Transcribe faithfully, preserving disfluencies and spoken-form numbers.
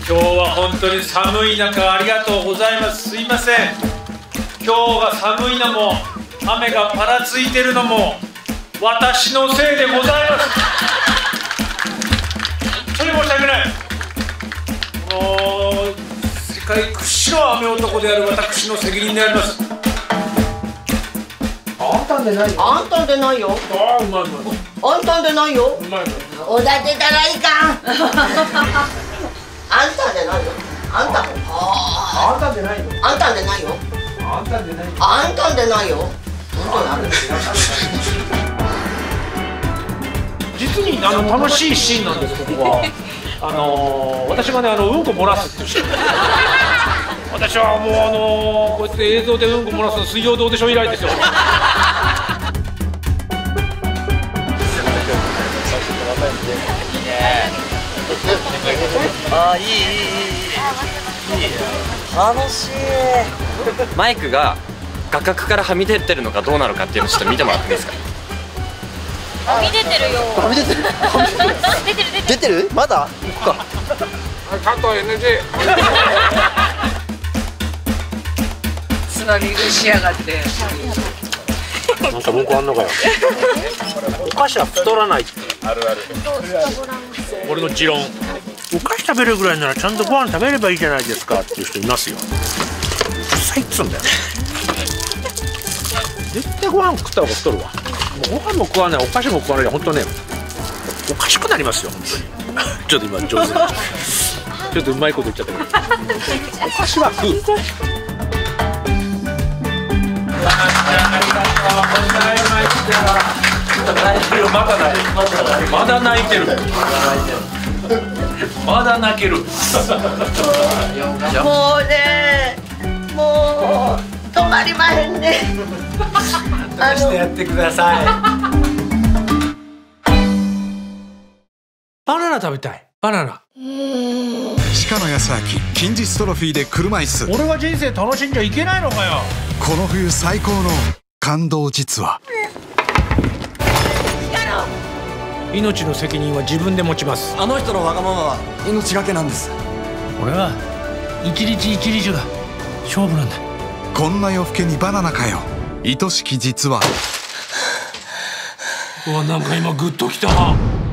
今日は本当に寒い中ありがとうございます。すいません。今日が寒いのも雨がぱらついてるのも私のせいでございます。本当に申し訳ない。もう世界屈指の雨男である私の責任であります。あんたんでないよ。 あんたんでないよ。 ああ、うまいうまい。 あんたんでないよ。 うまい。 おだてたらいかん。あんたんでないよ。あんた。 あんたんでないよ。 あんたんでないよ。 あんたんでないよ。 あんたんでないよ。本当に実にあの楽しいシーンなんです。ここはあのー、私がねあのうんこ漏らすっていうシーン。私はもうあのー、こうやって映像でうんこ漏らすの水曜どうでしょう以来ですよ。 ああ、いいいいいいいい楽しい。マイクが画角からはみ出てるのかどうなのかっていうのをちょっと見てもらっていいですか。 はみ出てるよ。 はみ出てる。 出てる出てる。 出てる？まだ？こっか。 ちゃんと エヌジー。 つまみ食いしやがって。 なんか文句あんのかよ。お菓子は太らないって。あるある。俺の持論。お菓子食べるぐらいならちゃんとご飯食べればいいじゃないですかっていう人いますよ。実際っつうんだよ。絶対ご飯食った方が太るわ。もうご飯も食わない、お菓子も食わないで本当ね、おかしくなりますよ本当に。ちょっと今上手にちょっとうまいこと言っちゃったけど、お菓子は食う。まだ泣いてる。まだ泣いてる。まだ泣ける。 もうね、もう止まりまへんね。 出してやってください。バナナ食べたい。バナナ。 鹿野康明近日トロフィーで車椅子。 俺は人生楽しんじゃいけないのかよ。 この冬最高の感動実話。 命の責任は自分で持ちます。 あの人のわがままは命がけなんです。 俺は一日一日が勝負なんだ。 こんな夜更けにバナナかよ。愛しき実話。 うわ、なんか今グッときた。